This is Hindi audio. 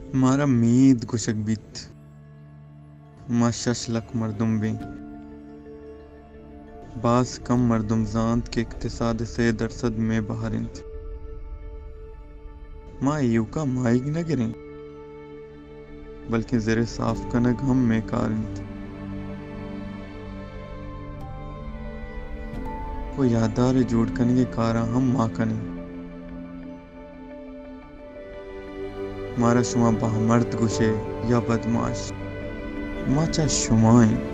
मारा मीद गुशक बीत मा शशलक मर्दुम भी बास कम मर्दुम जांत के इक्तिसाद से दरसद में बहारिंत माँ यूका माइग न गिरें बल्कि ज़रे साफ कनक हम में कारिंत को यादार जोड़ कन के कारा हम माँ कने मारा शुमा बामर्द गुशे या बदमाश माचा शुमाएं